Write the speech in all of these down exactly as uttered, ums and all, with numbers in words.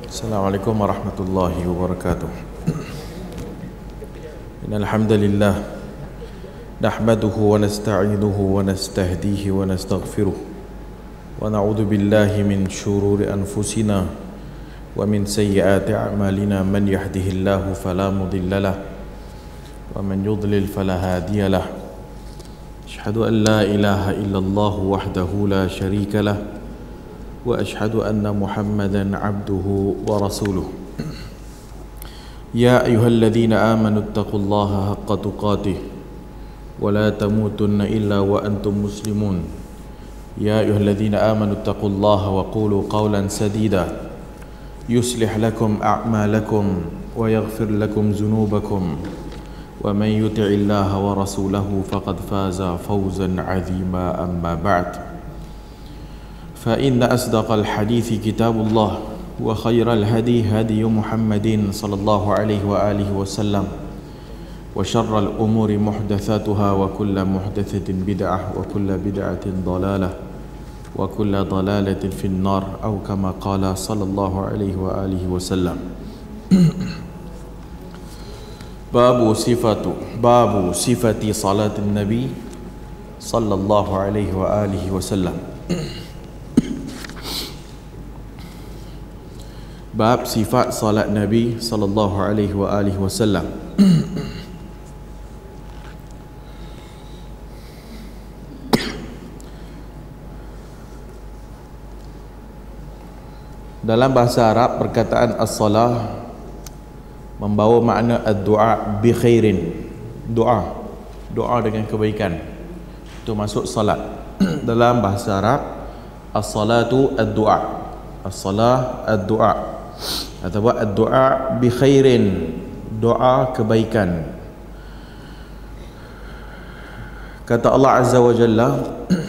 Assalamualaikum warahmatullahi wabarakatuh. Innal hamdalillah nahmaduhu wa nasta'inuhu wa nastahdihi wa nastaghfiruh wa na'udzu billahi min shururi anfusina wa min sayyiati a'malina. Man yahdihillahu fala mudilla lahu wa man yudlil fala hadiya lahu. Asyhadu an la ilaha illallah wahdahu la syarika lahu wa asyhadu anna Muhammadan abduhu wa rasuluh. Ya ayyuhalladzina amanu taqullaha haqqa tuqatih wa la tamutunna illa wa antum muslimun. Ya ayyuhalladzina amanu taqullaha wa qulu qawlan sadida yuslih lakum a'malakum wa yaghfir lakum dhunubakum wa man yuti'illaha wa rasulahu faqad faza fawzan 'azima. Amma ba'd. Fa inna asdaqal hadithi kitabullah wa khairal hadi hadi Muhammadin sallallahu alaihi wa alihi wasallam wa syarral umuri muhdatsatuha wa kullu muhdatsatin bid'ah wa kullu bid'atin dhalalah wa kullu dhalalatin fin nar aw kama qala sallallahu alaihi wa alihi wasallam. Babu sifatu babu sifati salatin nabi sallallahu alaihi wa alihi wasallam. Bab sifat salat Nabi sallallahu alaihi wa alihi wasallam. Dalam bahasa Arab, perkataan as-salah membawa makna ad-du'a bi khairin, doa, doa dengan kebaikan. Itu masuk salat. Dalam bahasa Arab, as-salatu ad-du'a, as-salah ad-du'a, atau ad-du'a bi khairin, doa kebaikan. Kata Allah Azza wa Jalla,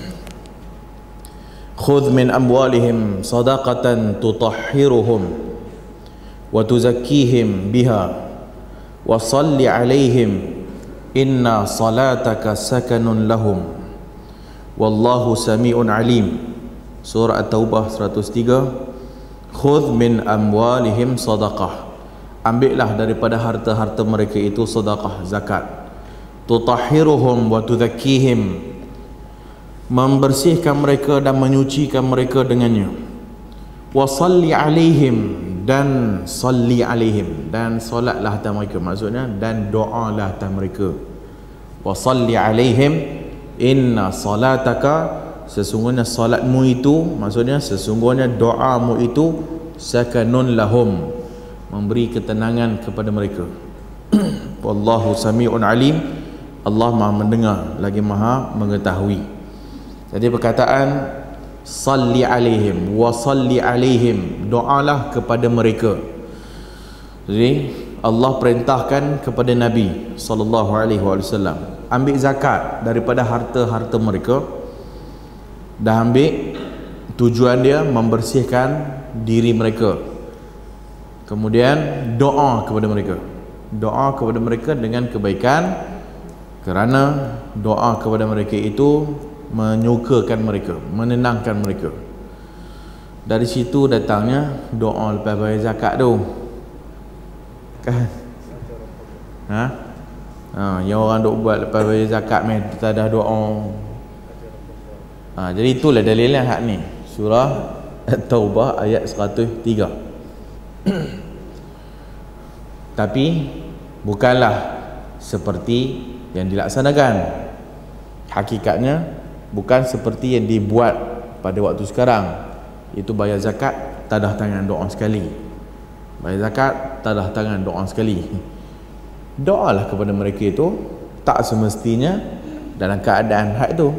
khudh min amwalihim sadaqatan tutahhiruhum wa tuzakkihim biha wa salli alaihim inna salataka sakanun lahum wallahu sami'un alim. Surah At-Taubah seratus tiga. Khudh min amwalihim sadaqah, ambillah daripada harta-harta mereka itu sedekah, zakat. Tutahhiruhum wa tudzakkihim, membersihkan mereka dan menyucikan mereka dengannya. Wa salli alaihim, dan salli alaihim, dan solatlah atas mereka, maksudnya dan doalah atas mereka. Wa salli alaihim inna salataka, sesungguhnya salatmu itu, maksudnya sesungguhnya doamu itu, sakanun lahum, memberi ketenangan kepada mereka. Wallahu sami'un alim, Allah Maha mendengar lagi Maha mengetahui. Jadi perkataan salli alaihim wa salli alaihim, doalah kepada mereka. Jadi Allah perintahkan kepada Nabi sallallahu alaihi wasallam ambil zakat daripada harta-harta mereka, dah ambil, tujuan dia membersihkan diri mereka. Kemudian doa kepada mereka, doa kepada mereka dengan kebaikan, kerana doa kepada mereka itu menyukakan mereka, menenangkan mereka. Dari situ datangnya doa lepas bayar zakat tu, kan? Ha? Ha, yang orang duk buat lepas bayar zakat meh tak ada doa. Ha, jadi itulah dalilnya hak ni, surah At-Taubah ayat seratus tiga. Tapi bukanlah seperti yang dilaksanakan. Hakikatnya bukan seperti yang dibuat pada waktu sekarang. Itu bayar zakat tadah tangan doa sekali, bayar zakat tadah tangan doa sekali. Doalah kepada mereka itu tak semestinya dalam keadaan hak itu.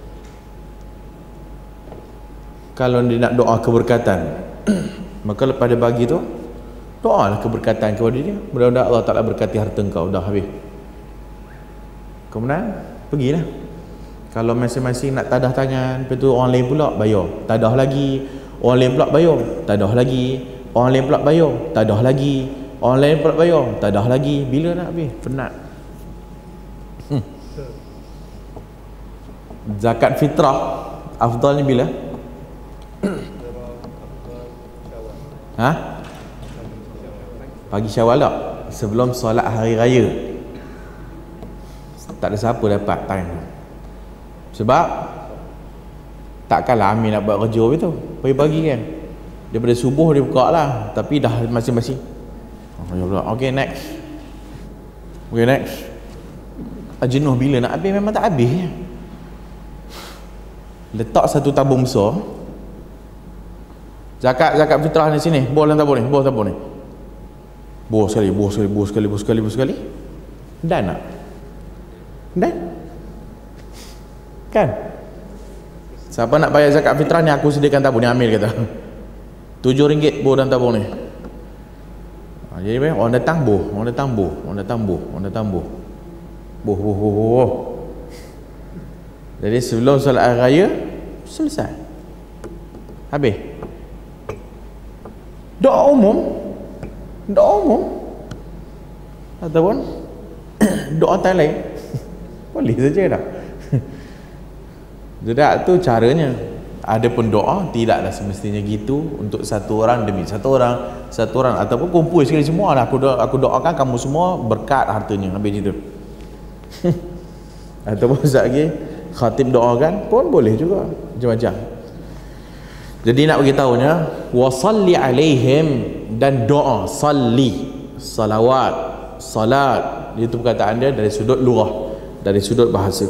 Kalau dia nak doa keberkatan, maka lepas dia bagi tu, doalah keberkatan kepada dia. Mudah-mudahan Allah Ta'ala berkati harta engkau. Dah habis. Kemudian pergilah. Kalau masing-masing nak tadah tangan, lepas tu orang lain pula bayar, tadah lagi. Orang lain pula bayar, tadah lagi. Orang lain pula bayar, tadah lagi. Orang lain pula bayar, tadah lagi. Bila nak habis? Penat. hmm. Zakat fitrah afdalnya bila? Ha? pagi Syawal tak? Sebelum solat hari raya. Tak ada siapa dapat time. Sebab takkanlah Amin nak buat kerja begitu pagi-pagi kan. Daripada subuh dia buka lah, tapi dah masing-masing. Oh, okay, next. Okay, next. Jenuh bila nak habis, memang tak habis. Letak satu tabung besar. Zakat zakat fitrah di sini. Bol dalam tabung ni, bol tabung ni. Bol sekali, bol sekali, bol sekali, bol sekali, bol sekali. Dan nak. Dan. Kan? Siapa nak bayar zakat fitrah ni, aku sediakan tabung ni, ambil kata. tujuh ringgit bol dalam tabung ni. Ha, jadi orang datang boh, orang datang boh, orang datang boh, orang datang boh. Boh, boh, boh, boh. Jadi sebelum solat hari raya selesai. Habis. Doa umum. Doa umum. Ataupun doa time lain. Boleh saja dah. Jadi tu caranya. Adapun doa tidaklah semestinya gitu untuk satu orang demi satu orang, satu orang ataupun kumpul sekali semua lah. Aku doa, aku doakan kamu semua berkat hartanya, habis itu. Ataupun sekejap lagi khatib doakan pun boleh juga, macam-macam. Jadi nak bagi tahunya, wasalli alaihim, dan doa, salli, salawat, salat, itu perkataan dia dari sudut lughah, dari sudut bahasa.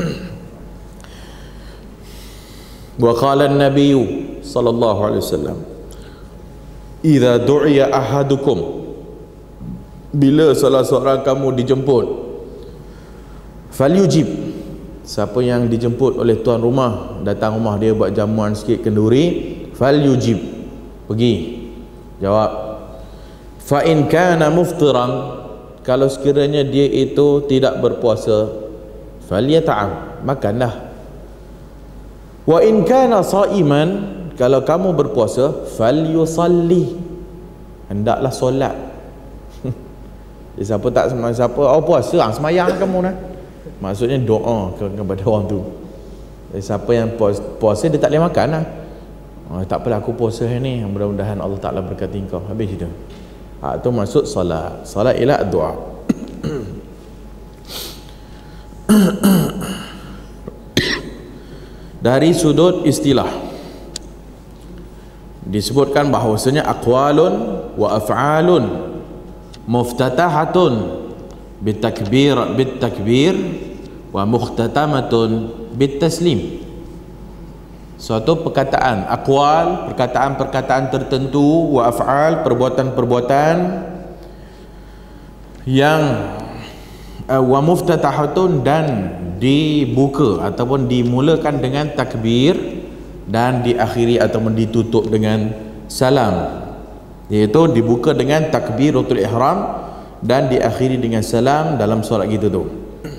Wa qala an-nabiy sallallahu alaihi wasallam, idza du'iya ahadukum, bila salah seorang kamu dijemput, falyujib, siapa yang dijemput oleh tuan rumah, datang rumah dia buat jamuan sikit kenduri, falyujib, pergi jawab. Fa in kana muftiran, kalau sekiranya dia itu tidak berpuasa, falyata'am, makanlah. Wa in kana saiman, kalau kamu berpuasa, falyusalli, hendaklah solat. Siapa tak siapa oh puasa, ah sembahyang kamu nah. Maksudnya doa kepada orang tu. Siapa yang puasa, puasa dia tak boleh makan lah. Oh, tak apalah aku puasa hari ni, mudah-mudahan Allah Ta'ala berkati kau. Habis itu. Ha, itu maksud solat. Solat ialah doa. Dari sudut istilah disebutkan bahawasanya aqwalun wa af'alun muftatahatun bitakbir bitakbir wa mukhtatamatun bitaslim. Suatu perkataan aqwal, perkataan-perkataan tertentu, wa af'al, perbuatan-perbuatan yang uh, wa muftatahatun, dan dibuka ataupun dimulakan dengan takbir dan diakhiri ataupun ditutup dengan salam, iaitu dibuka dengan takbiratul ihram dan diakhiri dengan salam dalam solat kita tu.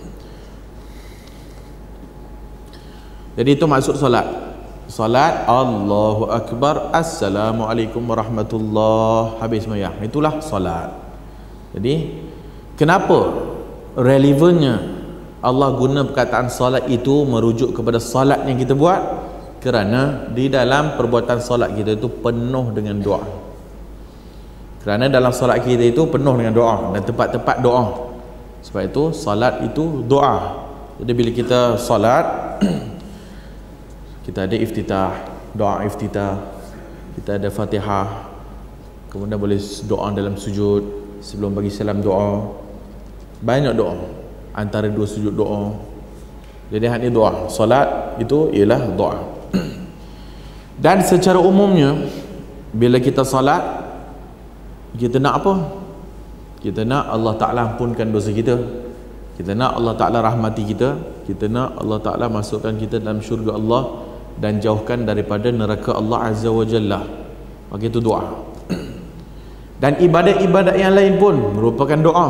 Jadi itu maksud solat. Solat Allahu Akbar, Assalamualaikum warahmatullahi, habis sembahyang, itulah solat. Jadi kenapa relevannya Allah guna perkataan solat itu merujuk kepada solat yang kita buat? Kerana di dalam perbuatan solat kita itu penuh dengan doa. Kerana dalam solat kita itu penuh dengan doa dan tempat-tempat doa. Sebab itu solat itu doa. Jadi bila kita solat, kita ada iftitah, doa iftitah, kita ada Fatihah, kemudian boleh doa dalam sujud, sebelum bagi salam doa, banyak doa antara dua sujud doa. Jadi hanya doa. Solat itu ialah doa. Dan secara umumnya bila kita solat, kita nak apa? Kita nak Allah Ta'ala ampunkan dosa kita, kita nak Allah Ta'ala rahmati kita, kita nak Allah Ta'ala masukkan kita dalam syurga Allah dan jauhkan daripada neraka Allah Azza wa Jalla. Maka itu doa. Dan ibadat-ibadat yang lain pun merupakan doa.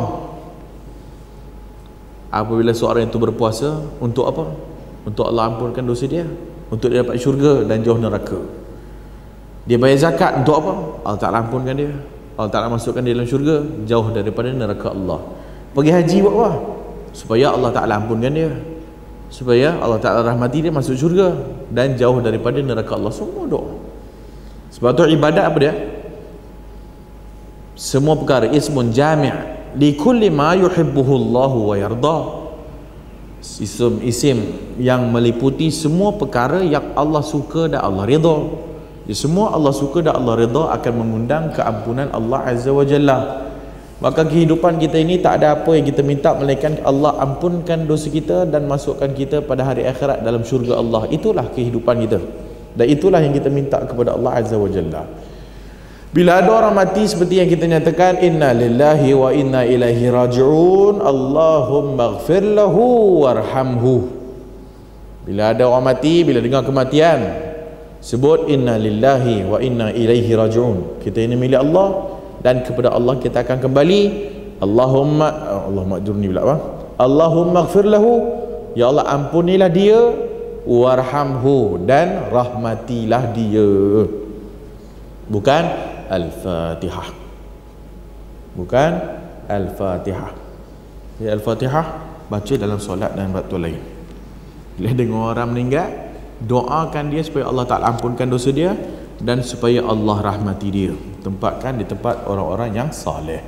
Apabila seorang itu berpuasa, untuk apa? Untuk Allah ampunkan dosa dia, untuk dia dapat syurga dan jauh neraka. Dia bayar zakat, untuk apa? Allah Ta'ala ampunkan dia, Allah Ta'ala masukkan dia dalam syurga, jauh daripada neraka Allah. Pergi haji buat apa? Supaya Allah Ta'ala ampunkan dia, supaya Allah Ta'ala rahmati dia, masuk syurga dan jauh daripada neraka Allah. Semua doa. Sebab tu ibadat apa dia? semua perkara, ismun jami' li kulli ma yuhibbuhu Allah wa yarda. Isim isim yang meliputi semua perkara yang Allah suka dan Allah redha. Ya, semua Allah suka dan Allah redha akan mengundang keampunan Allah Azza wa Jalla. Maka kehidupan kita ini tak ada apa yang kita minta melainkan Allah ampunkan dosa kita dan masukkan kita pada hari akhirat dalam syurga Allah. Itulah kehidupan kita. Dan itulah yang kita minta kepada Allah Azza wa Jalla. Bila ada orang mati seperti yang kita nyatakan, inna lillahi wa inna ilaihi raji'un, Allahumma ighfir lahu warhamhu. Bila ada orang mati, bila dengar kematian, sebut inna lillahi wa inna ilaihi raji'un. Kita ini milik Allah dan kepada Allah kita akan kembali. Allahumma Allahumma ajurni pula apa? Allahumma ighfir lahu, ya Allah ampunilah dia, warhamhu, dan rahmatilah dia. Bukan Al-Fatihah. Bukan Al-Fatihah. Ya, Al-Fatihah baca dalam solat dan waktu lain. Bila dengar orang meninggal, doakan dia supaya Allah Ta'ala ampunkan dosa dia dan supaya Allah rahmati dia. Tempatkan di tempat orang-orang yang saleh.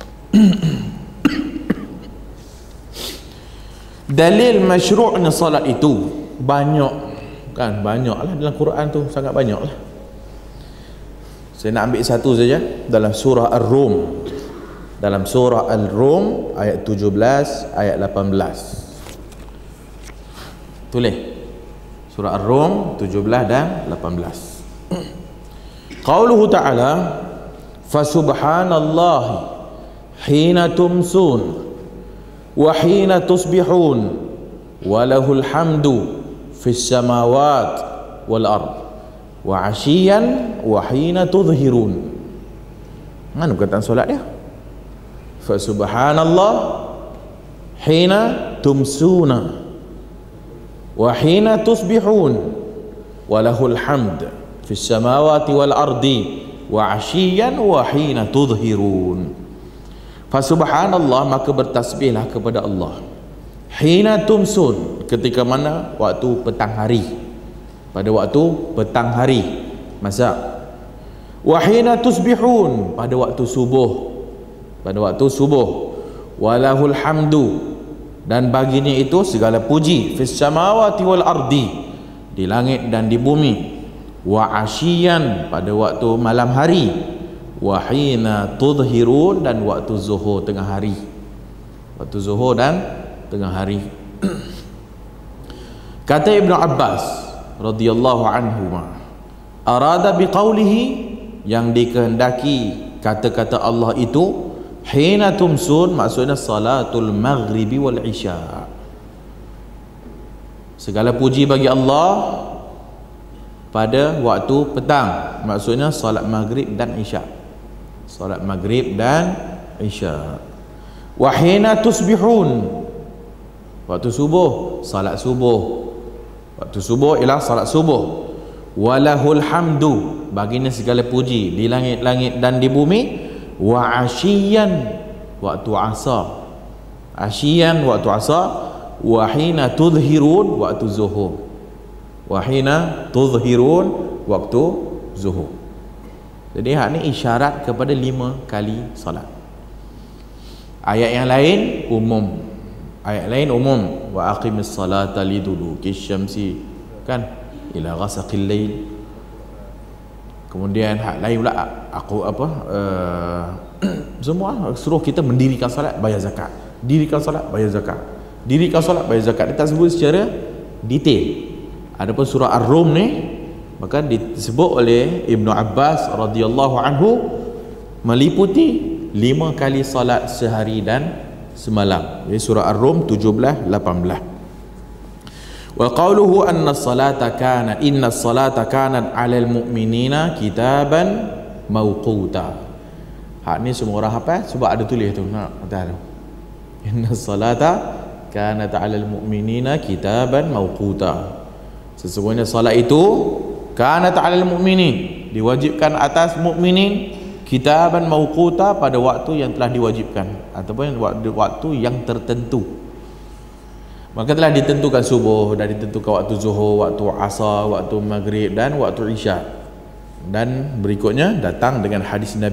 Dalil masyru'nya salat itu banyak, kan? Banyaklah dalam Quran tu, sangat banyaklah. Saya nak ambil satu saja dalam surah Ar-Rum. Dalam surah Al-Rum ayat tujuh belas, ayat lapan belas. Tulis. Surah Ar-Rum tujuh belas dan lapan belas. Qauluhu ta'ala, "Fasubhanallahi hina tumsun wa hina tusbihun wa lahul hamdu fis samawati wal ard wa ashiyan wa hina tudhhirun." Mana perkataan solat dia? Fa subhanallah hina tumsuna wa hina tusbihun wa lahul hamd fis samawati wal ardi wa ashiyan wa hina tudhhirun. Fa subhanallah, maka bertasbihlah kepada Allah. Hina tumsun, ketika mana? Waktu petang hari. Pada waktu petang hari masak. Wa hina tusbihun, pada waktu subuh. Pada waktu subuh. Walahul hamdu, dan baginya itu segala puji, fis samawati wal ardi, di langit dan di bumi. Wa asyian, pada waktu malam hari. Wa hina tudhhirun, dan waktu zuhur tengah hari. Waktu zuhur dan tengah hari. Kata Ibnu Abbas radhiyallahu anhu, arada biqaulihi, yang dikehendaki kata-kata Allah itu hina tumsun, maksudnya salatul maghribi wal isya. Segala puji bagi Allah pada waktu petang, maksudnya salat maghrib dan isya. Salat maghrib dan isya. Wa hina tusbihun, waktu subuh, salat subuh. Waktu subuh ialah salat subuh. Walahul hamdu, baginya segala puji di langit-langit dan di bumi. Wa asyian, waktu asar. Asyian, waktu asar. Wa hina tudhhirun, waktu zuhur. Wa hina tudhhirun, waktu zuhur. Jadi hak ni isyarat kepada lima kali salat. Ayat yang lain umum. Ayat lain umum. Wa aqimis salata liduluki syamsi, kan, ila ghasaqil lail. Kemudian hak lain pula aku apa uh, semua suruh kita mendirikan salat, bayar zakat. Dirikan salat, bayar zakat. Dirikan salat, bayar zakat. Dia tak sebut secara detail. Adapun surah Ar-Rum ni maka disebut oleh Ibnu Abbas radhiyallahu anhu meliputi lima kali salat sehari dan semalam. Jadi surah Ar-Rum tujuh belas lapan belas. Wa qawluhu anna as-salata kanat inna as-salata kanat 'alal mu'minina kitaban mawquta. Hak ni semua orang hafal sebab ada tulis tu. Nak kata tu. Inna as-salata kanat 'alal mu'minina kitaban mawquta. Sesungguhnya salat itu kanat 'alal mu'minin, diwajibkan atas mukminin, kitaban mawquta, pada waktu yang telah diwajibkan ataupun waktu, waktu yang tertentu. Maka telah ditentukan subuh, dan ditentukan waktu zuhur, waktu asar, waktu maghrib dan waktu isya. Dan berikutnya datang dengan hadis Nabi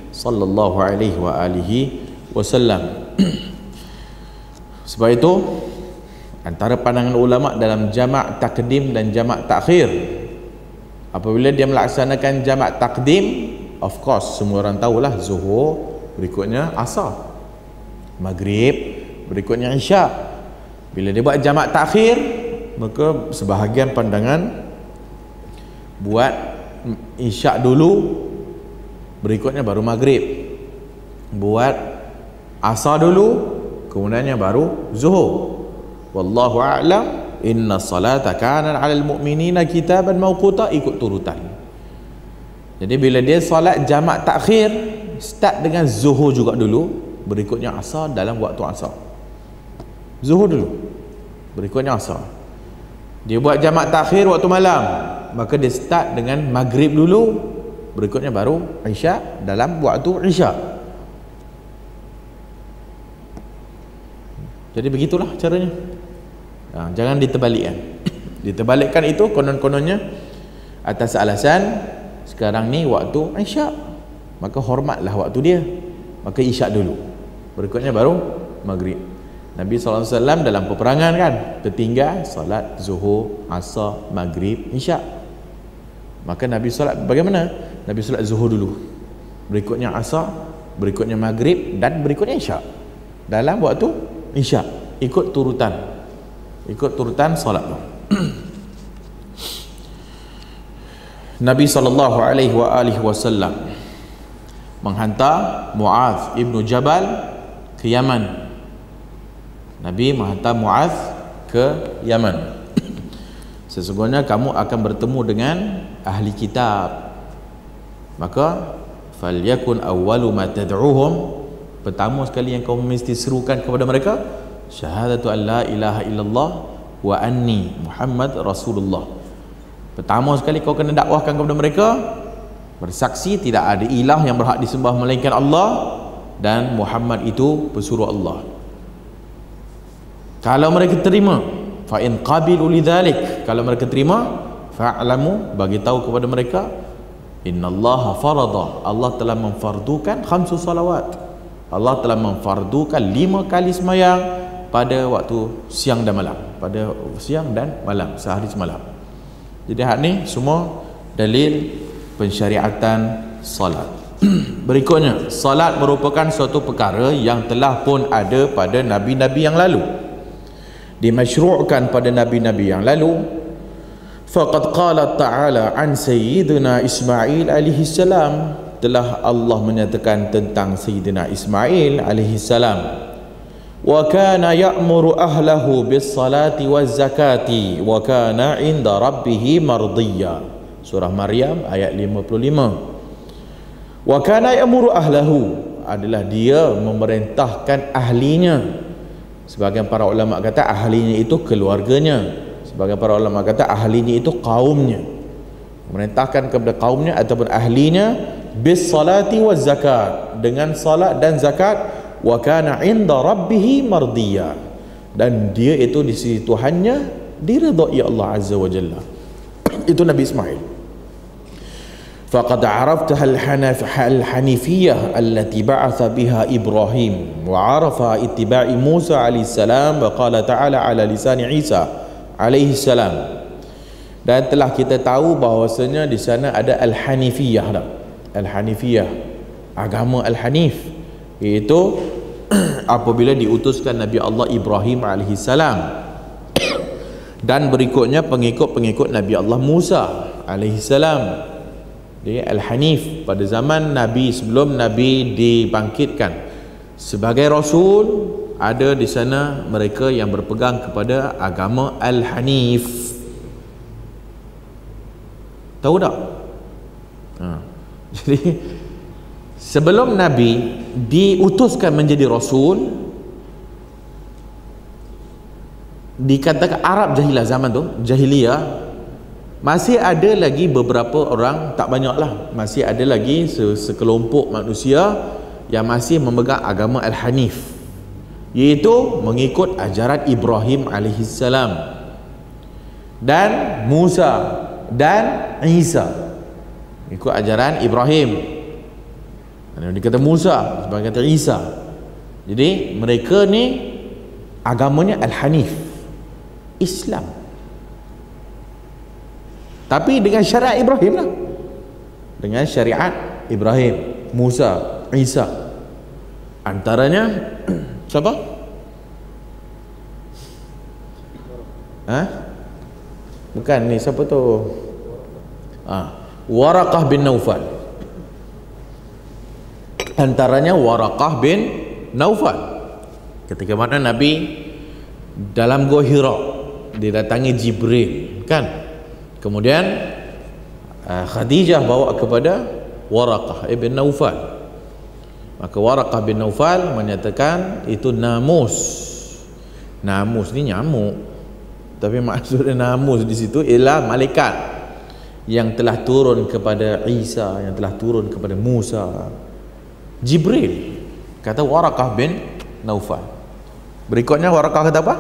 sallallahu alaihi wa alihi wasallam. Sebab itu antara pandangan ulama dalam jamak takdim dan jamak takhir, apabila dia melaksanakan jamak takdim, of course semua orang tahulah zuhur, berikutnya asar, maghrib, berikutnya isyak. Bila dia buat jamak takhir, maka sebahagian pandangan buat isyak dulu, berikutnya baru maghrib, buat asar dulu, kemudiannya baru zuhur. Wallahu a'lam. Inna salata kanat 'alal mu'minina kitaban mawquta, ikut turutan. Jadi bila dia solat jamak takhir, start dengan zuhur juga dulu, berikutnya asar dalam waktu asar. Zuhur dulu, berikutnya asar. Dia buat jamak takhir waktu malam, maka dia start dengan maghrib dulu, berikutnya baru isyak dalam waktu isyak. Jadi begitulah caranya. Ha, jangan diterbalikkan. Diterbalikkan itu konon-kononnya atas alasan sekarang ni waktu isyak, maka hormatlah waktu dia, maka isyak dulu, berikutnya baru maghrib. Nabi sallallahu alaihi wasallam dalam peperangan kan tertinggal solat zuhur, asar, maghrib, isyak. Maka Nabi solat bagaimana? Nabi solat zuhur dulu, berikutnya asar, berikutnya maghrib, dan berikutnya isyak dalam waktu isyak. Ikut turutan, ikut turutan solat tu. Nabi sallallahu alaihi wa alihi wasallam menghantar Muaz ibnu Jabal ke Yaman. Nabi menghantar Muaz ke Yaman. Sesungguhnya kamu akan bertemu dengan ahli kitab, maka falyakun awwalu ma tad'uhum, pertama sekali yang kamu mesti serukan kepada mereka syahadatu an la ilaha illallah wa anni Muhammad Rasulullah. Pertama sekali kau kena dakwahkan kepada mereka bersaksi tidak ada ilah yang berhak disembah melainkan Allah dan Muhammad itu pesuruh Allah. Kalau mereka terima, fa in qabilu lidzalik, kalau mereka terima, fa'lamu, bagi tahu kepada mereka, innallaha farada, Allah telah memfardukan khamsu salawat, Allah telah memfardukan lima kali sembahyang pada waktu siang dan malam, pada siang dan malam, sehari semalam. Jadi hak ni semua dalil pensyariatan salat. Berikutnya, salat merupakan suatu perkara yang telah pun ada pada nabi-nabi yang lalu, dimasyru'kan pada nabi-nabi yang lalu. Faqad qala ta'ala an sayyidina Ismail alaihi salam, telah Allah menyatakan tentang Sayyidina Ismail alaihi salam, wa kana ya'muru ahlahu bis salati waz zakati wa kana 'inda rabbih mardiyya. Surah Maryam ayat lima puluh lima. Wa kana ya'muru ahlahu, adalah dia memerintahkan ahlinya. Sebagian para ulama kata ahlinya itu keluarganya, sebagian para ulama kata ahlinya itu kaumnya, memerintahkan kepada kaumnya ataupun ahlinya bis salati waz zakat, dengan salat dan zakat, wa kana 'inda rabbih mardiyya, dan dia itu di sisi Tuhannya diridai Allah azza wa jalla. Itu Nabi Ismail. Faqad 'araftaha al-hanifiyah allati ba'atha biha Ibrahim wa 'arafa ittiba'i Musa alaihi salam wa qala ta'ala 'ala lisani Isa alaihi salam. Dan telah kita tahu bahawasanya di sana ada al-hanifiyah dah. Al-hanifiyah, agama al-hanif, iaitu apabila diutuskan Nabi Allah Ibrahim alaihi salam dan berikutnya pengikut-pengikut Nabi Allah Musa alaihi salam. Dia al-hanif pada zaman Nabi, sebelum Nabi dibangkitkan sebagai Rasul, ada di sana mereka yang berpegang kepada agama al-hanif. Tahu tak? Ha. Jadi sebelum Nabi diutuskan menjadi Rasul, dikatakan Arab jahilah, zaman tu jahiliyah, masih ada lagi beberapa orang, tak banyak lah, masih ada lagi sekelompok manusia yang masih memegang agama al-hanif, iaitu mengikut ajaran Ibrahim alaihissalam dan Musa dan Isa, ikut ajaran Ibrahim. Ada yang kata Musa, sebagian kata Isa. Jadi mereka ni agamanya Al-Hanif, Islam, tapi dengan syariat Ibrahim lah, dengan syariat Ibrahim, Musa, Isa. Antaranya siapa? Ha? Bukan ni, siapa tu? Ah, Waraqah bin Naufal. Antaranya Waraqah bin Naufal. Ketika mana Nabi dalam Gua Hira didatangi Jibril, kan? Kemudian uh, Khadijah bawa kepada Waraqah ibn Naufal. Maka Waraqah bin Naufal menyatakan itu namus. Namus ni nyamuk, tapi maksudnya namus di situ ialah malaikat yang telah turun kepada Isa, yang telah turun kepada Musa. Jibril, kata Waraqah bin Naufal. Berikutnya Waraqah kata apa?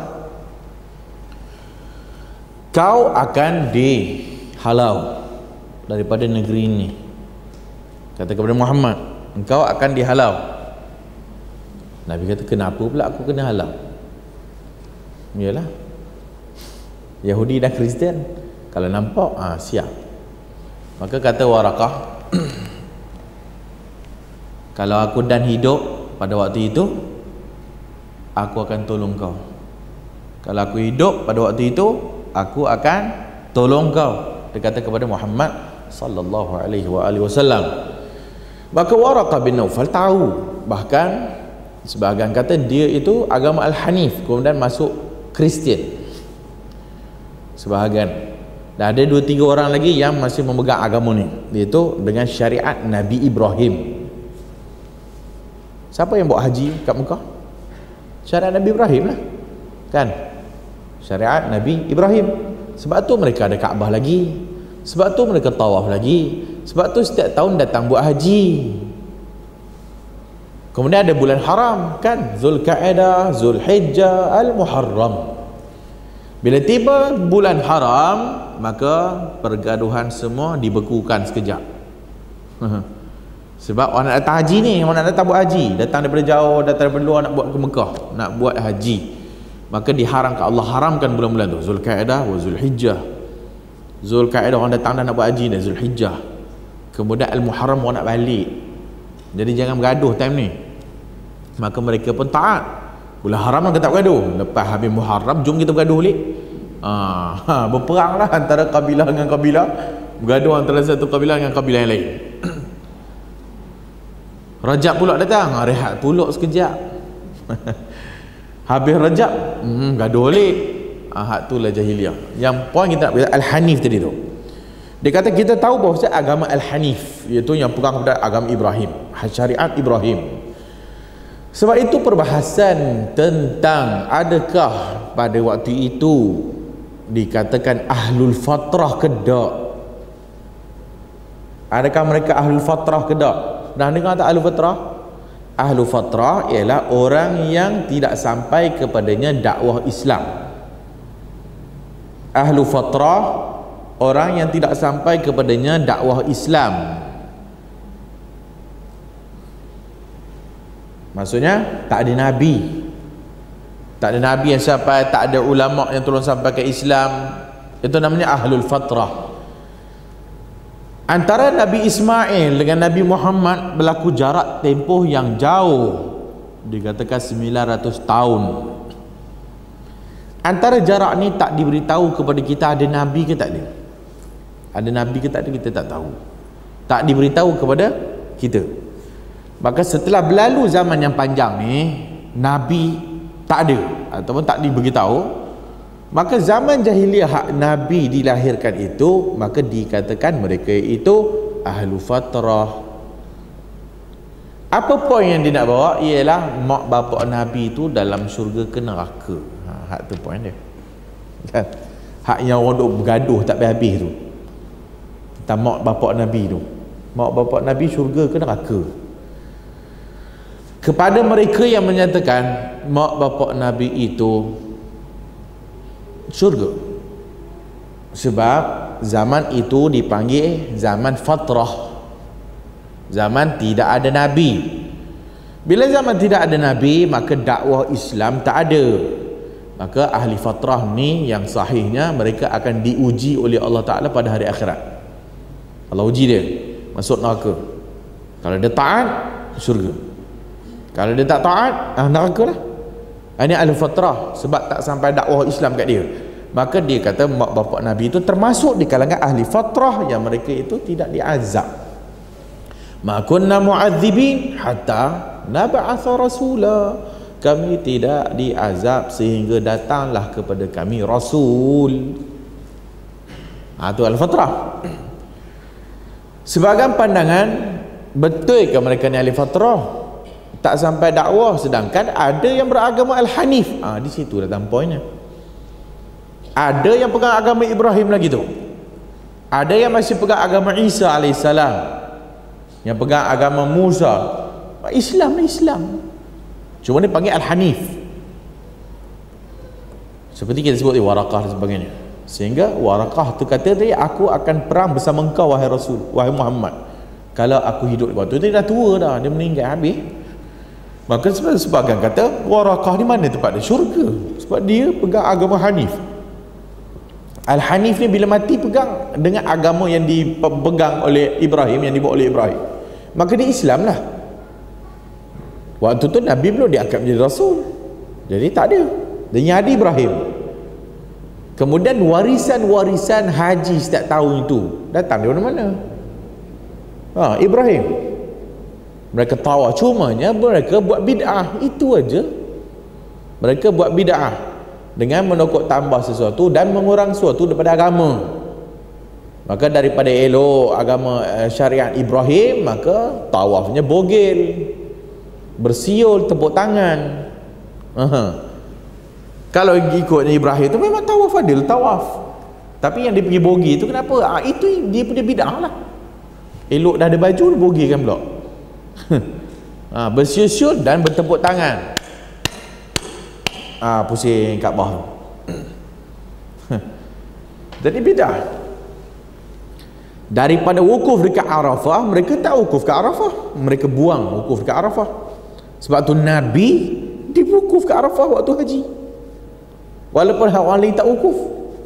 Kau akan dihalau daripada negeri ini. Kata kepada Muhammad, engkau akan dihalau. Nabi kata, kenapa pula aku kena halau? Yalah, Yahudi dan Kristian kalau nampak, ah, siap. Maka kata Waraqah, kalau aku dan hidup pada waktu itu, aku akan tolong kau. Kalau aku hidup pada waktu itu, aku akan tolong kau. Dia kata kepada Muhammad sallallahu alaihi wasallam. Maka Waraqah bin Naufal tahu, bahkan sebahagian kata dia itu agama Al-Hanif, kemudian masuk Kristian sebahagian. Dan ada dua tiga orang lagi yang masih memegang agama ni, iaitu dengan syariat Nabi Ibrahim. Siapa yang buat haji kat Mekah? Syariat Nabi Ibrahim lah, kan? Syariat Nabi Ibrahim. Sebab tu mereka ada Kaabah lagi, sebab tu mereka tawaf lagi, sebab tu setiap tahun datang buat haji. Kemudian ada bulan haram, kan? Zulkaidah, Zulhijjah, Al-Muharram. Bila tiba bulan haram, maka pergaduhan semua dibekukan sekejap. Sebab orang nak datang haji ni, orang nak datang buat haji, datang daripada jauh, datang daripada luar nak buat ke Mekah, nak buat haji, maka diharamkan, Allah haramkan bulan-bulan tu, Zulkaidah wa Zulhijjah. Zulkaidah orang datang dah nak buat haji, dan Zulhijjah. Kemudian Al-Muharram orang nak balik. Jadi jangan bergaduh time ni. Maka mereka pun taat. Bulan haram kita tak bergaduh, lepas habis Muharram jom kita bergaduh balik. Ah, ha, berperang lah antara kabilah dengan kabilah, bergaduh antara satu kabilah dengan kabilah yang lain. Rajab pula datang, ha, rehat pula sekejap. Habis Rajab, hmm, gaduh balik. Ah, tu lah jahiliah. Yang poin kita nak berkata Al-Hanif tadi tu, dia kata kita tahu bahawa agama Al-Hanif, iaitu yang pegang kepada agama Ibrahim, syariat Ibrahim. Sebab itu perbahasan tentang adakah pada waktu itu dikatakan ahlul fatrah ke tak, adakah mereka ahlul fatrah ke tak. Dan dengar tak ahlul fatrah? Ahlul fatrah ialah orang yang tidak sampai kepadanya dakwah Islam. Ahlul fatrah orang yang tidak sampai kepadanya dakwah Islam. Maksudnya tak ada nabi, tak ada nabi yang sampai, tak ada ulama yang tolong sampai ke Islam. Itu namanya ahlul fatrah. Antara Nabi Ismail dengan Nabi Muhammad berlaku jarak tempoh yang jauh, dikatakan sembilan ratus tahun. Antara jarak ni tak diberitahu kepada kita ada nabi ke tak ada. Ada nabi ke tak ada, kita tak tahu. Tak diberitahu kepada kita. Maka setelah berlalu zaman yang panjang ni, nabi tak ada ataupun tak diberitahu, maka zaman jahiliah hak nabi dilahirkan itu, maka dikatakan mereka itu ahlu fatrah. Apa poin yang dia nak bawa? Ialah mak bapak nabi itu dalam syurga ke neraka. Ha, hak tu poin dia, kan? Hak yang orang duk bergaduh tak habis-habis tu, tentang mak bapak nabi tu. Mak bapak nabi syurga ke neraka? Kepada mereka yang menyatakan mak bapak nabi itu syurga, sebab zaman itu dipanggil zaman fatrah. Zaman tidak ada Nabi. Bila zaman tidak ada Nabi, maka dakwah Islam tak ada. Maka ahli fatrah ni yang sahihnya mereka akan diuji oleh Allah Ta'ala pada hari akhirat. Allah uji dia, masuk neraka. Kalau dia taat, syurga. Kalau dia tak taat, ah, neraka lah. Ini ahli fatrah, sebab tak sampai dakwah Islam kat dia. Maka dia kata mak bapak Nabi itu termasuk di kalangan ahli fatrah yang mereka itu tidak diazab. Ma kunna mu'adzibin hatta nab'atha rasula. Kami tidak diazab sehingga datanglah kepada kami rasul. Ha, itu al-fatrah. Sebagian pandangan, betul ke mereka ni ahli fatrah tak sampai dakwah, sedangkan ada yang beragama al-hanif. Ha, di situ datang poinnya. Ada yang pegang agama Ibrahim lagi tu. Ada yang masih pegang agama Isa alaihissalam, yang pegang agama Musa. Islam ni Islam, cuma ni panggil Al-Hanif. Seperti kita sebut di Waraqah dan sebagainya. Sehingga Waraqah tu kata dia, aku akan perang bersama engkau wahai Rasul, wahai Muhammad, kalau aku hidup. Waktu tu dia dah tua dah, dia meninggal habis. Maka sebagian kata Waraqah ni mana tempat dia? Syurga. Sebab dia pegang agama Hanif. Al-Hanif ni bila mati pegang dengan agama yang dipegang oleh Ibrahim, yang dibawa oleh Ibrahim, maka dia Islam lah. Waktu tu Nabi belum diangkat menjadi Rasul, jadi tak ada. Dia nyadi Ibrahim. Kemudian warisan-warisan haji setiap tahun itu datang dari mana? Ha, Ibrahim. Mereka tawaf, cumanya mereka buat bid'ah, itu aja. Mereka buat bid'ah dengan menokok tambah sesuatu dan mengurang sesuatu daripada agama. Maka daripada elok agama syariat Ibrahim, maka tawafnya bogel, bersiul, tepuk tangan. Aha. Kalau ikutnya Ibrahim itu memang tawaf adil, tawaf. Tapi yang dia pergi bogel itu kenapa? Ah, itu dia punya bid'ah lah. Elok dah ada baju, bogel kan pula. Ha, bersiul-siul dan bertepuk tangan. Ah, pusing Kaabah. Jadi bidah. Daripada wukuf dekat Arafah, mereka tak wukuf ke Arafah, mereka buang wukuf dekat Arafah. Sebab tu Nabi diwukuf ke Arafah waktu haji, walaupun orang lain tak wukuf.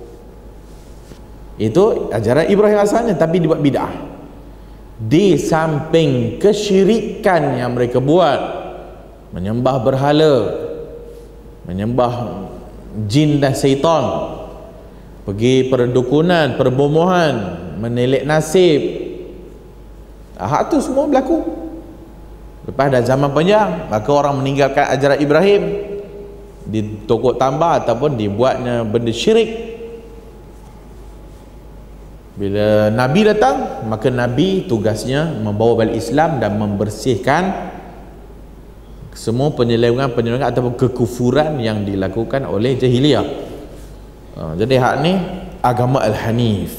Itu ajaran Ibrahim asalnya, tapi dibuat bidah. Di samping kesyirikan yang mereka buat, menyembah berhala, menyembah jin dan syaitan, pergi perdukunan, perbomohan, menilik nasib, hak tu semua berlaku. Lepas dah zaman panjang, maka orang meninggalkan ajaran Ibrahim, ditokok tambah ataupun dibuatnya benda syirik. Bila Nabi datang, maka Nabi tugasnya membawa balik Islam dan membersihkan semua penyelewengan-penyelewengan ataupun kekufuran yang dilakukan oleh jahiliyah. Ha, jadi hak ni agama Al-Hanif.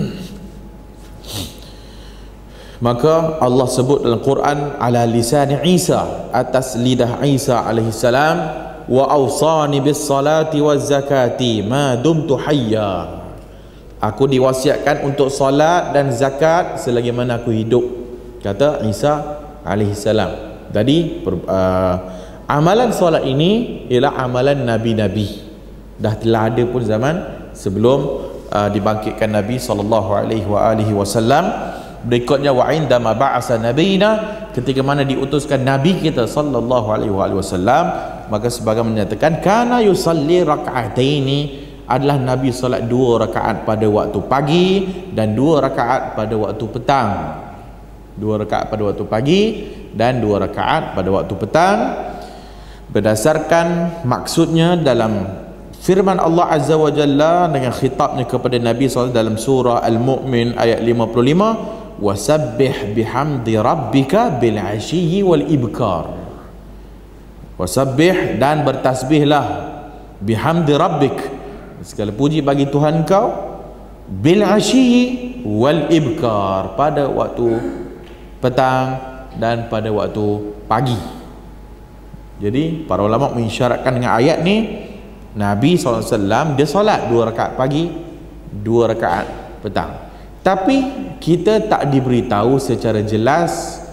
Maka Allah sebut dalam Quran ala lisan Isa, atas lidah Isa alaihi salam, wa awsani bis salati waz zakati ma dumtu hayya. Aku diwasiatkan untuk salat dan zakat selagi mana aku hidup, kata Isa alaihi salam. Jadi uh, amalan solat ini ialah amalan Nabi-Nabi. Dah telah ada pun zaman sebelum uh, dibangkitkan Nabi sallallahu alaihi wa alihi wasallam. Berikutnya wa indama ba'asa nabiyina, ketika mana diutuskan Nabi kita sallallahu alaihi wa alihi wasallam, maka sebagian menyatakan kana yusalli raka'ataini, adalah Nabi solat dua rakaat pada waktu pagi dan dua rakaat pada waktu petang. Dua rakaat pada waktu pagi dan dua rakaat pada waktu petang, berdasarkan maksudnya dalam firman Allah Azza wa Jalla dengan khitabnya kepada Nabi sallallahu alaihi wasallam dalam surah Al-Mu'min ayat lima puluh lima, wasabbih bihamdi rabbika bil ashiyyi wal ibkar. Wasabbih, dan bertasbihlah, bihamdi rabbik, segala puji bagi Tuhan kau, bil ashiyyi wal ibkar, pada waktu petang dan pada waktu pagi. Jadi para ulama mengisyaratkan dengan ayat ni, Nabi sallallahu alaihi wasallam dia solat dua rakaat pagi, dua rakaat petang. Tapi kita tak diberitahu secara jelas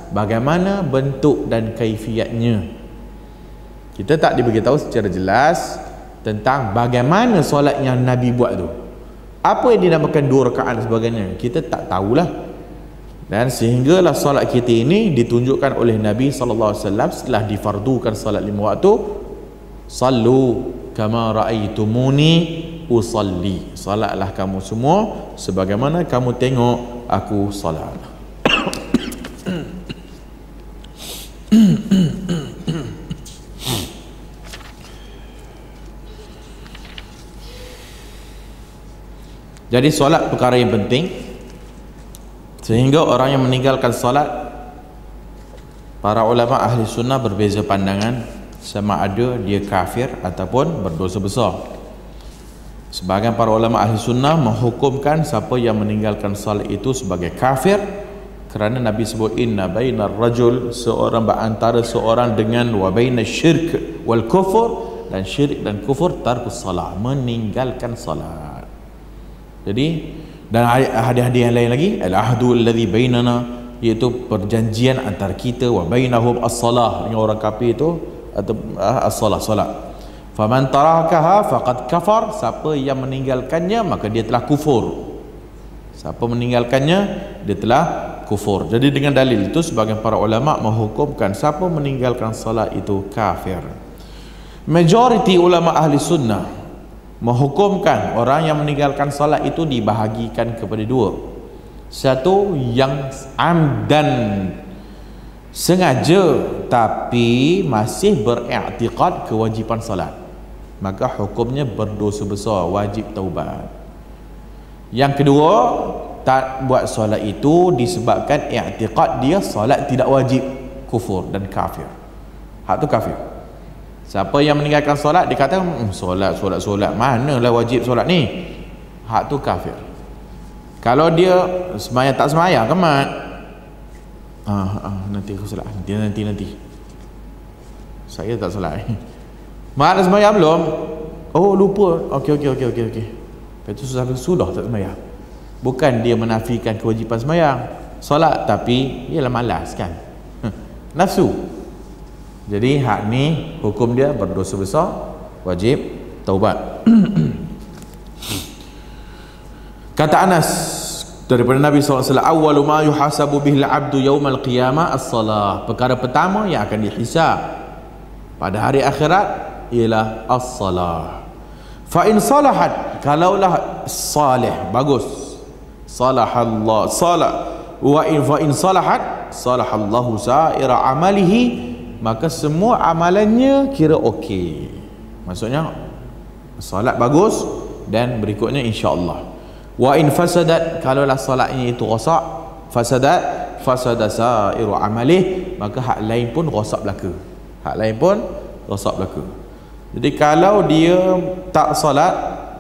bagaimana bentuk dan kaifiatnya. Kita tak diberitahu secara jelas tentang bagaimana solat yang Nabi buat tu. Apa yang dinamakan dua rakaat dan sebagainya, kita tak tahulah. Dan sehinggalah solat kita ini ditunjukkan oleh Nabi sallallahu alaihi wasallam setelah difardukan solat lima waktu, sallu kama raaitumuni usalli, salatlah kamu semua sebagaimana kamu tengok aku salat. Jadi solat perkara yang penting, sehingga orang yang meninggalkan solat, para ulama ahli sunnah berbeza pandangan sama ada dia kafir ataupun berdosa besar. Sebahagian para ulama ahli sunnah menghukumkan siapa yang meninggalkan salat itu sebagai kafir, kerana Nabi sebut inna bainar rajul, seorang berantara seorang dengan wa bainas syirk wal kufur, dan syirik dan kufur tarkus salat, meninggalkan salat. Jadi dan hadis-hadis yang lain lagi, al ahdu alladhi bainana, iaitu perjanjian antara kita wa bainahum as-salah, dengan orang kafir itu atau as-salah, salat. Faman tarakaha faqad kafar, siapa yang meninggalkannya maka dia telah kufur. Siapa meninggalkannya dia telah kufur. Jadi dengan dalil itu sebagian para ulama menghukumkan siapa meninggalkan salat itu kafir. Majoriti ulama ahli sunnah menghukumkan orang yang meninggalkan salat itu dibahagikan kepada dua. Satu, yang amdan, sengaja tapi masih beriktikad kewajipan salat, maka hukumnya berdosa besar, wajib taubat. Yang kedua, tak buat solat itu disebabkan i'tiqad dia solat tidak wajib, kufur dan kafir. Hak tu kafir. Siapa yang meninggalkan solat dikatakan hmm, solat solat solat manalah wajib solat ni, hak tu kafir. Kalau dia sembahyang tak sembahyang ke mat, ah, ah nanti aku solat, nanti nanti nanti saya tak solat. Mak dah sembahyang belum? Oh lupa. Okey okey okey okey okey. Itu sudah sudah tak sembahyang. Bukan dia menafikan kewajipan sembahyang solat, tapi ialah malas kan, nafsu. Jadi hak ni hukum dia berdosa besar, wajib taubat. Kata Anas daripada Nabi sallallahu alaihi wasallam, awwalu ma yuhasabu bihil abdu yaumal qiyamah as-salah, perkara pertama yang akan dihisab pada hari akhirat ialah as-salah. Fa in salahat, kalaulah salih, bagus, salahallah salah, wa in fa in salahat salahallahu sa'ira amalihi, maka semua amalannya kira okey. Maksudnya salat bagus dan berikutnya insya-Allah. Wa in fasadat, kalaulah salatnya itu rosak, fasadat fasada sa'iru amalih, maka hak lain pun rosak belaka. Hak lain pun rosak belaka. Jadi kalau dia tak salat,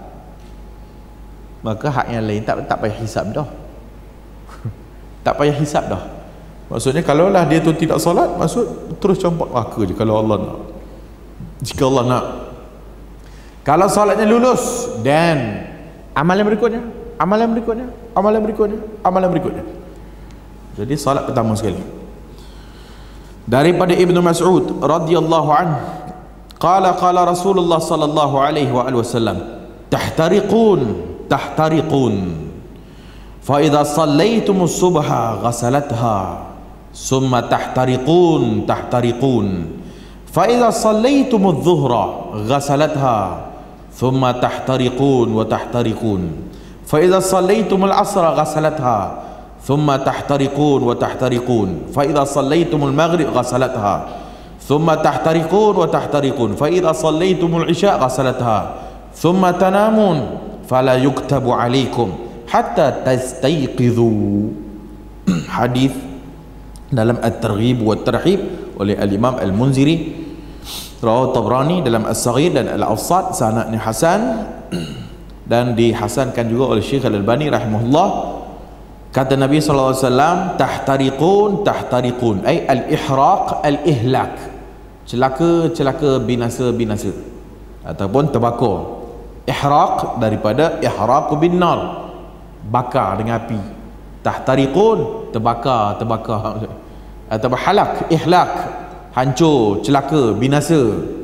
maka hak yang lain tak tak payah hisab dah. Tak payah hisab dah. Maksudnya kalaulah dia tu tidak solat, maksud terus campak neraka je kalau Allah nak. Jika Allah nak. Kalau solatnya lulus dan amalan berikutnya, amalan berikutnya, amalan berikutnya, amalan berikutnya. Jadi solat pertama sekali. Daripada Ibnu Mas'ud radhiyallahu anhu, qala qala Rasulullah sallallahu alaihi wa alihi wasallam, tahtariqun tahtariqun fa idza sallaytumus subha ghasalatha ثم تحترقون تحترقون فإذا صليتم الظهر غسلتها ثم تحترقون وتحترقون فإذا صليتم العصر غسلتها ثم تحترقون وتحترقون فإذا صليتم المغرب غسلتها ثم تحترقون وتحترقون فإذا صليتم العشاء غسلتها ثم تنامون فلا يكتب عليكم حتى تستيقظوا. Hadis dalam At-Targhib wa At-Tarhib oleh Al-Imam Al-Munziri, rawahu Tabrani dalam As-Saghir dan Al-Awsat, sanadnya hasan dan dihasankan juga oleh Syekh Al-Albani rahimahullah. Kata Nabi sallallahu alaihi wasallam, tahtariqun tahtariqun ay al-ihraq al-ihlak, celaka celaka binasa binasa ataupun terbakar. Ihraq daripada ihraq bin nar, bakar dengan api. Tahtariqun, terbakar terbakar. atau halak, ihlak, hancur, celaka, binasa.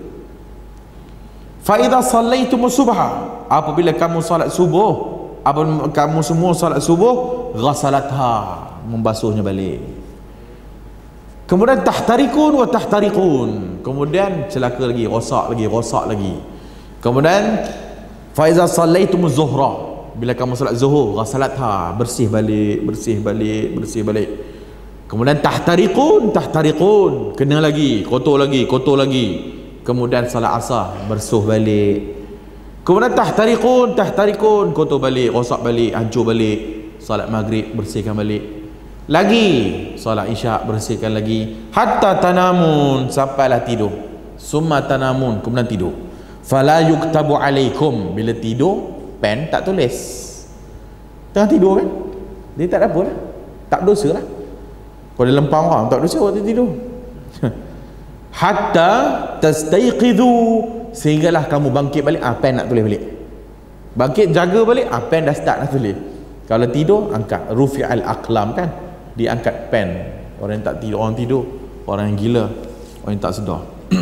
Fa idza sallaitumus subha, apabila kamu salat subuh, apabila kamu semua salat subuh, ghasalatha, membasuhnya balik. Kemudian tahtarikun wa tahtarikun, kemudian celaka lagi, rosak lagi, rosak lagi. Kemudian fa idza sallaitumuz zuhra, bila kamu salat zuhur, ghasalatha, bersih balik, bersih balik, bersih balik. Kemudian tahtarikun, tahtarikun, kena lagi, kotor lagi, kotor lagi. Kemudian salat asar, bersuh balik. Kemudian tahtarikun, tahtarikun, kotor balik, rosak balik, hancur balik. Salat maghrib, bersihkan balik. Lagi salat isyak, bersihkan lagi. Hatta tanamun, sampailah tidur. Summa tanamun, kemudian tidur. Fala yuktabu alaikum, bila tidur pen tak tulis. Tengah tidur kan, dia tak ada apa lah, tak berdosa lah. Kalau dia lempang orang, tak berdosa waktu tidur. Hatta tastayqidhu, sehinggalah kamu bangkit balik, ah pen nak tulis balik. Bangkit jaga balik, ah pen dah start nak tulis. Kalau tidur, angkat rufi'al aqlam kan, diangkat pen. Orang yang tak tidur, orang tidur, orang yang gila, orang yang tak sedar.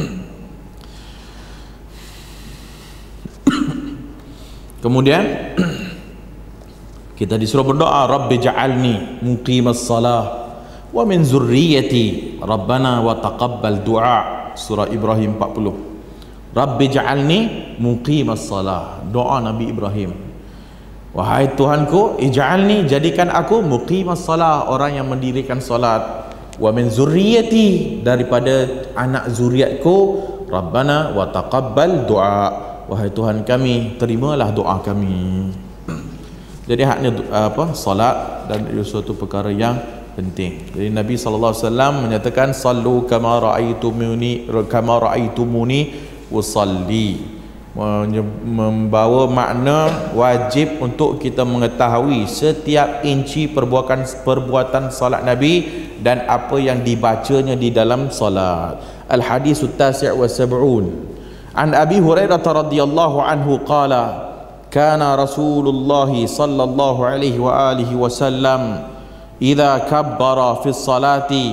Kemudian kita disuruh berdoa, Rabbi ja'alni muqimas salah wa min zurriyyati rabbana wa taqabbal du'a. Surah Ibrahim empat puluh. Rabbi ja'alni muqimas salah, doa Nabi Ibrahim. Wahai Tuhanku, ij'alni, jadikan aku muqimas salah, orang yang mendirikan salat. Wa min zurriyyati, daripada anak zuriatku. Rabbana wa taqabbal du'a, wahai Tuhan kami, terimalah doa kami. Jadi haknya apa, salat dan suatu perkara yang penting. Jadi Nabi sallallahu alaihi wasallam menyatakan, sallu kama raaitumuni kama raaitumuni usalli, membawa makna wajib untuk kita mengetahui setiap inci perbuatan perbuatan salat Nabi dan apa yang dibacanya di dalam salat. Al hadis at-tasi' wa sab'un an Abi Hurairah radhiyallahu anhu qala kana Rasulullah sallallahu alaihi wa alihi wasallam idza kabbara fi salati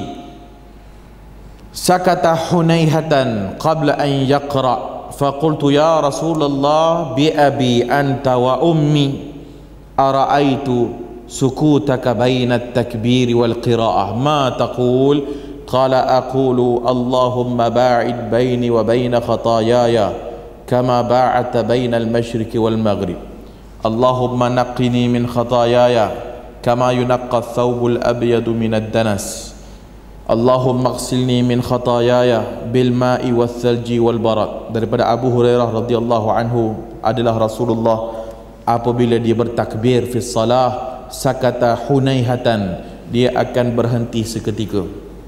sakata hunaihatan qabla an yaqra faqultu ya Rasulullah bi abi anta wa ummi ara'aitu sukutaka baina at-takbir wal qira'ah ma taqul qala aqulu Allahumma ba'id baini wa baina khataayaya kama ba'adta baina al-masyriqi wal maghrib Allahumma naqqini min khataayaya kama yunaqqa ath-thawbul abyadu min ad-danas Allahumma ighsilni min khataayaya bil ma'i wath thalji wal barad. Daripada Abu Hurairah radhiyallahu anhu, adalah Rasulullah apabila dia bertakbir fi salah sakata hunaihatan, dia akan berhenti seketika.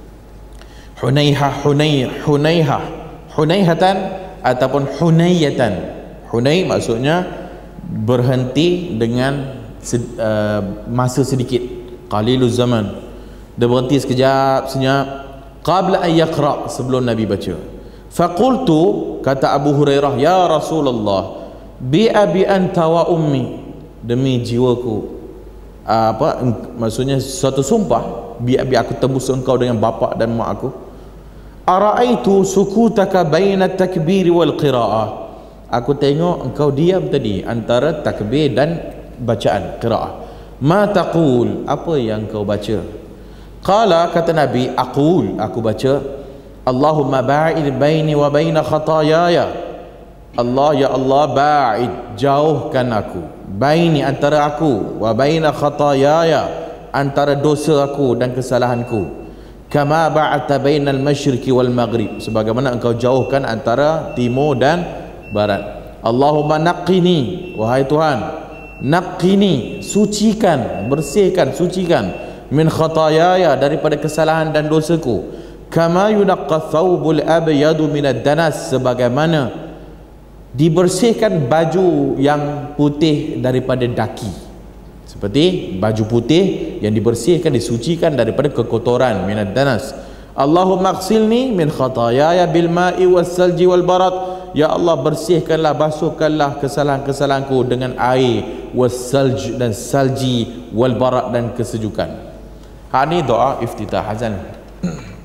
Hunaihah, hunay, hunaihah, hunaihatan ataupun hunayatan. Hunay maksudnya berhenti dengan sed, uh, masa sedikit, qaliluz zaman. Dia berhenti sekejap senyap qabla an yaqra, sebelum Nabi baca. Faqultu, kata Abu Hurairah, ya Rasulullah bi abi anta wa ummi, demi jiwaku, apa maksudnya suatu sumpah, bi abi, aku tembus engkau dengan bapa dan mak aku. Ara'aitu sukutaka baina takbir wal qiraah, aku tengok engkau diam tadi antara takbir dan bacaan qiraah. Ma taqul, apa yang kau baca? Qala, kata Nabi, aqul, aku baca, Allahumma ba'id baini wa baina khataayaya, Allah, ya Allah, ba'id, jauhkan aku, baini, antara aku, wa baina khataayaya, antara dosa aku dan kesalahanku, kama ba'adta bainal masyriqi wal maghrib, sebagaimana engkau jauhkan antara timur dan barat. Allahumma naqqini, wahai Tuhan, naqqini, sucikan, bersihkan, sucikan, min khataayaya, daripada kesalahan dan dosaku, kama yunaqqa thawbul abyadu minad danas, sebagaimana dibersihkan baju yang putih daripada daki, seperti baju putih yang dibersihkan, disucikan daripada kekotoran, minad danas. Allahumma ighsilni min khataayaya bil ma'i was salji wal barad, ya Allah, bersihkanlah, basuhkanlah kesalahan-kesalahanku dengan air, was salj, dan salji, wal barad, dan kesejukan. Ha, ni doa iftitah azan.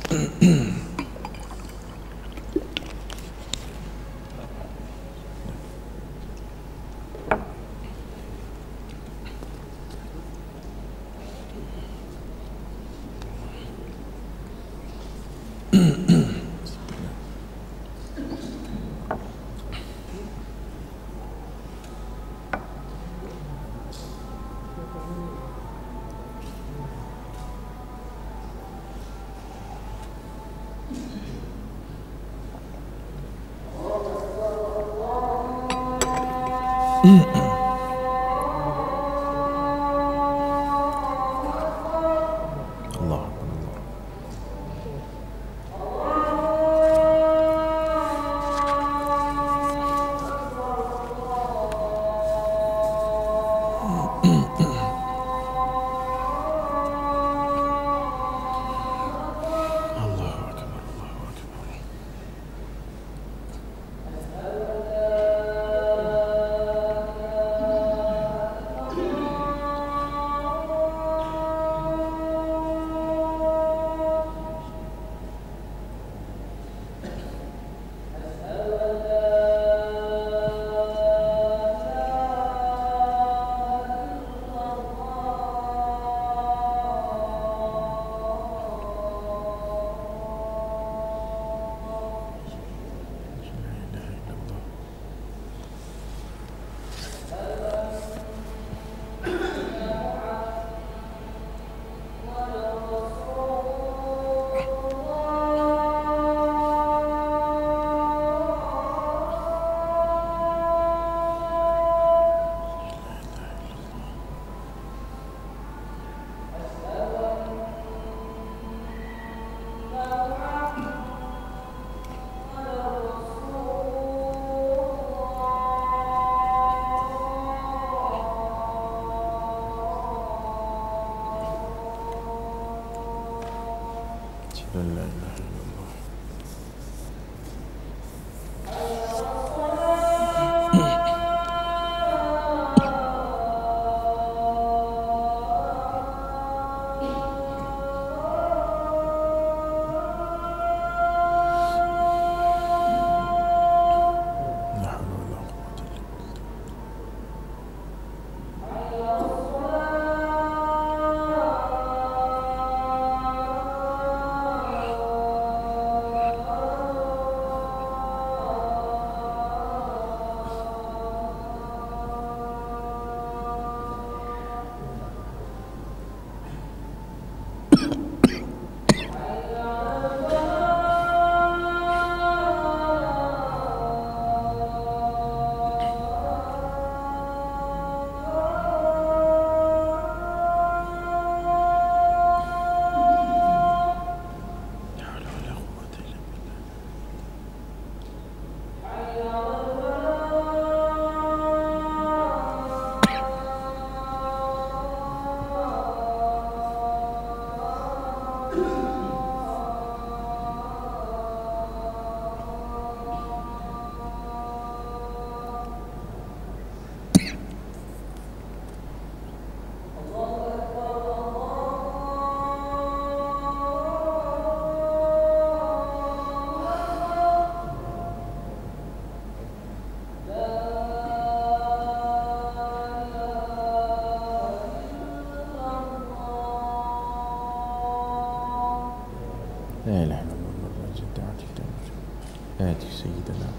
لا إله إلا الله الرجل دعاتك دعوتك آتي سيدنا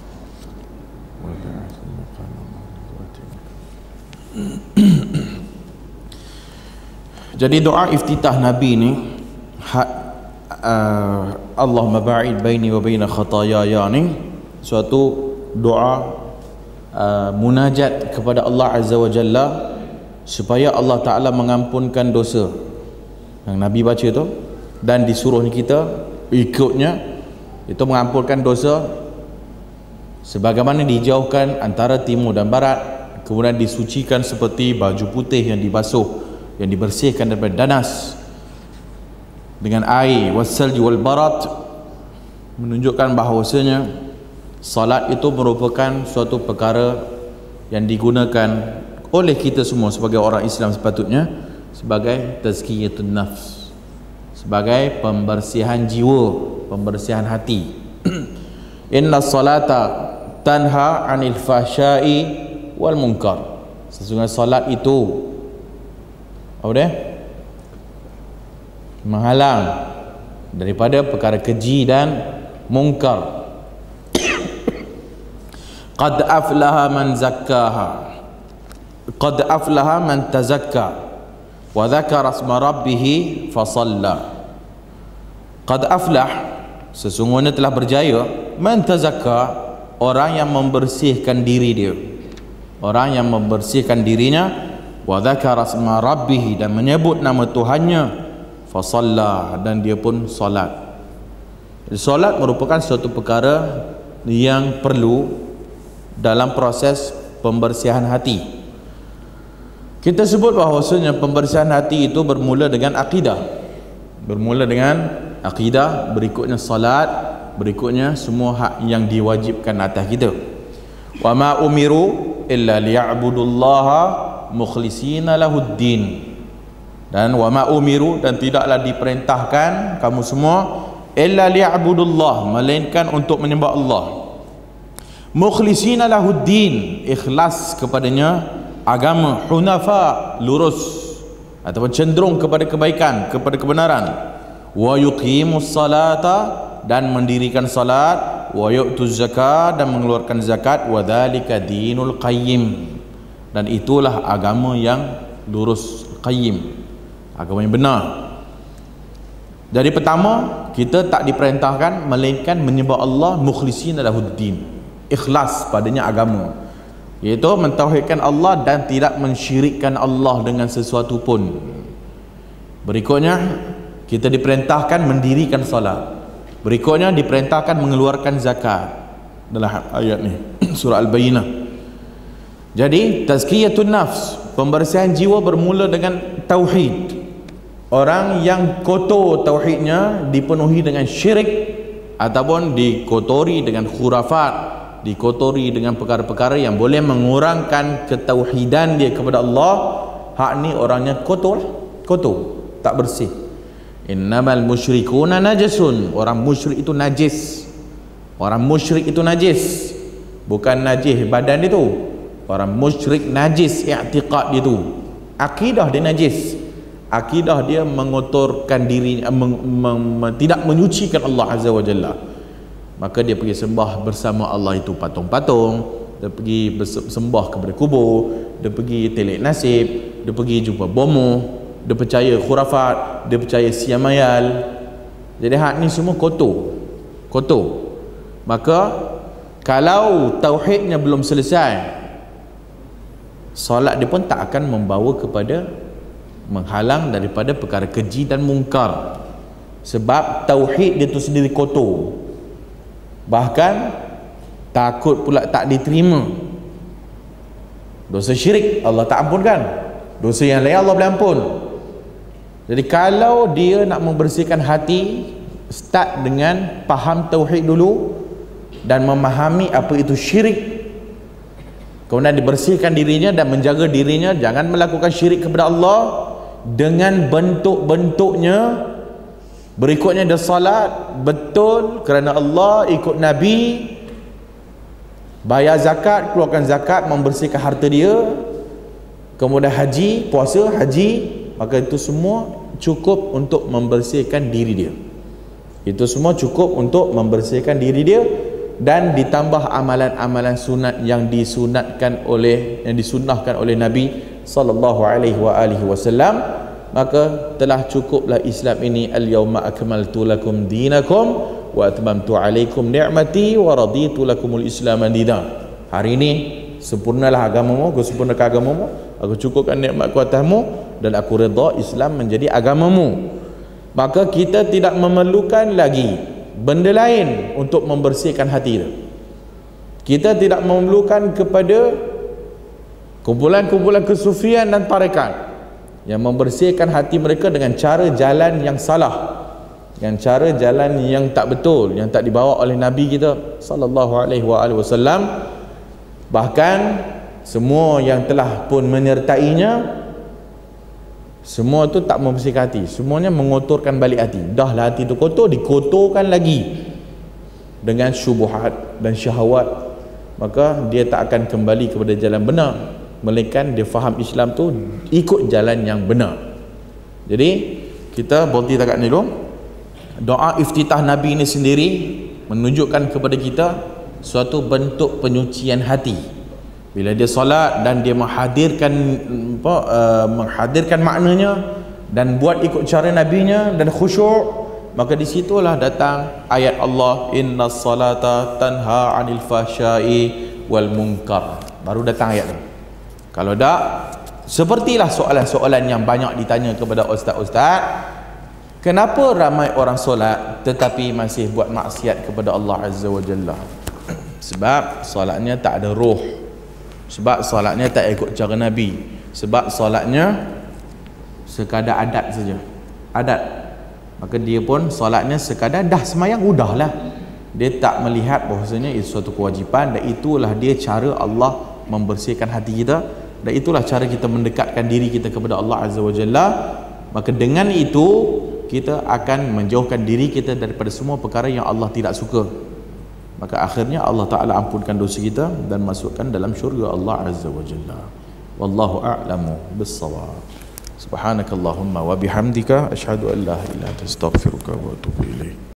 وبعث المقام Jadi doa iftitah Nabi ni ha, uh, Allahumma ba'id baini wa baina khatayaya ni suatu doa uh, munajat kepada Allah Azza wa Jalla supaya Allah Ta'ala mengampunkan dosa yang Nabi baca tu, dan disuruh kita ikutnya itu mengampunkan dosa sebagaimana dijauhkan antara timur dan barat, kemudian disucikan seperti baju putih yang dibasuh, yang dibersihkan daripada danas dengan air, wasalji wal barat, menunjukkan bahawasanya salat itu merupakan suatu perkara yang digunakan oleh kita semua sebagai orang Islam sepatutnya sebagai tazkiyatun nafs, sebagai pembersihan jiwa, pembersihan hati. Inna salata tanha 'anil fahsya'i wal munkar. Sesungguhnya salat itu apa dia? Menghalang daripada perkara keji dan mungkar. Qad aflaha man zakkaha, qad aflaha man tazakka wa dzakara asma rabbih fa shalla. Qad aflah, sesungguhnya telah berjaya, man tazakka, orang yang membersihkan diri dia, orang yang membersihkan dirinya, wa dzakara asma rabbih, dan menyebut nama Tuhannya, fa shalla, dan dia pun solat. Jadi solat merupakan suatu perkara yang perlu dalam proses pembersihan hati. Kita sebut bahawasanya pembersihan hati itu bermula dengan akidah, bermula dengan akidah, berikutnya salat, berikutnya semua hak yang diwajibkan atas kita. Wa ma umiru illa liya'budullaha mukhlishina lahuddin, dan wa ma umiru, dan tidaklah diperintahkan kamu semua, illa liya'budullah, melainkan untuk menyembah Allah, mukhlishina lahuddin, ikhlas kepadanya agama, hunafa, lurus ataupun cenderung kepada kebaikan, kepada kebenaran, wa yuqimus salata, dan mendirikan salat, wa yu'tuz zakat, dan mengeluarkan zakat, wa dzalika dinul qayyim, dan itulah agama yang lurus, qayyim, agama yang benar. Jadi pertama, kita tak diperintahkan melainkan menyembah Allah mukhlishina lahuddin, ikhlas padanya agama, iaitu mentauhidkan Allah dan tidak mensyirikkan Allah dengan sesuatu pun. Berikutnya kita diperintahkan mendirikan salat, berikutnya diperintahkan mengeluarkan zakat dalam ayat ni surah Al-Bayyinah. Jadi tazkiyatun nafs, pembersihan jiwa bermula dengan tauhid. Orang yang kotor tauhidnya dipenuhi dengan syirik ataupun dikotori dengan khurafat, dikotori dengan perkara-perkara yang boleh mengurangkan ketauhidan dia kepada Allah, hak ni orangnya kotor, kotor, tak bersih. Innamal musyrikuna najasun, orang musyrik itu najis. Orang musyrik itu najis, bukan najis badan dia tu. Orang musyrik najis i'tiqad dia tu, akidah dia najis, akidah dia mengotorkan diri, meng, meng, meng, tidak menyucikan Allah Azza wa Jalla. Maka dia pergi sembah bersama Allah itu patung-patung, dia pergi sembah kepada kubur, dia pergi telik nasib, dia pergi jumpa bomo, dia percaya khurafat, dia percaya siamayal. Jadi hak ni semua kotor, kotor. Maka kalau tauhidnya belum selesai, solat dia pun tak akan membawa kepada menghalang daripada perkara keji dan mungkar, sebab tauhid dia tu sendiri kotor. Bahkan takut pula tak diterima. Dosa syirik Allah tak ampunkan, dosa yang lain Allah boleh ampun. Jadi kalau dia nak membersihkan hati, start dengan faham tauhid dulu dan memahami apa itu syirik, kemudian dibersihkan dirinya dan menjaga dirinya jangan melakukan syirik kepada Allah dengan bentuk-bentuknya. Berikutnya dia salat betul kerana Allah, ikut Nabi, bayar zakat, keluarkan zakat, membersihkan harta dia, kemudian haji, puasa, haji, maka itu semua cukup untuk membersihkan diri dia. Itu semua cukup untuk membersihkan diri dia, dan ditambah amalan-amalan sunat yang disunatkan oleh yang disunnahkan oleh Nabi sallallahu alaihi wa alihi wasallam, maka telah cukuplah Islam ini. Al-yawma akmaltu lakum dinakum wa atmamtu alaikum ni'mati wa raditu lakumul Islam dinan. Hari ini sempurnalah agamamu, aku sempurnakan agamamu, aku cukupkan nikmatku atasmu, dan aku redha Islam menjadi agamamu. Maka kita tidak memerlukan lagi benda lain untuk membersihkan hati kita. Kita tidak memerlukan kepada kumpulan-kumpulan kesufian dan tarekat yang membersihkan hati mereka dengan cara jalan yang salah, dengan cara jalan yang tak betul, yang tak dibawa oleh Nabi kita sallallahu alaihi wasallam. Bahkan semua yang telah pun menyertainya Semua tu tak membersihkan hati, semuanya mengotorkan balik hati. Dah lah hati tu kotor, dikotorkan lagi dengan syubhat dan syahwat, maka dia tak akan kembali kepada jalan benar, melainkan dia faham Islam tu ikut jalan yang benar. Jadi kita berhenti takat ni dulu. Doa iftitah Nabi ini sendiri menunjukkan kepada kita suatu bentuk penyucian hati. Bila dia solat dan dia menghadirkan apa, uh, menghadirkan maknanya dan buat ikut cara nabinya dan khusyuk, maka di situlah datang ayat Allah, innas salata tanha 'anil fahsya'i wal munkar. Baru datang ayat tu. Kalau tak, sepertilah soalan-soalan yang banyak ditanya kepada ustaz-ustaz, kenapa ramai orang solat tetapi masih buat maksiat kepada Allah Azza wa Jalla? Sebab solatnya tak ada roh, sebab solatnya tak ikut cara Nabi, sebab solatnya sekadar adat saja, adat. Maka dia pun solatnya sekadar dah semayang, udahlah. Dia tak melihat bahawasanya itu suatu kewajipan, dan itulah dia cara Allah membersihkan hati kita, dan itulah cara kita mendekatkan diri kita kepada Allah Azza wa Jalla. Maka dengan itu kita akan menjauhkan diri kita daripada semua perkara yang Allah tidak suka. Maka akhirnya Allah Ta'ala ampunkan dosa kita dan masukkan dalam syurga Allah Azza wa Jalla. Wallahu a'lamu bis-shawab. Subhanakallahumma wa bihamdika asyhadu an la ilaha illa anta astaghfiruka wa atubu ilaik.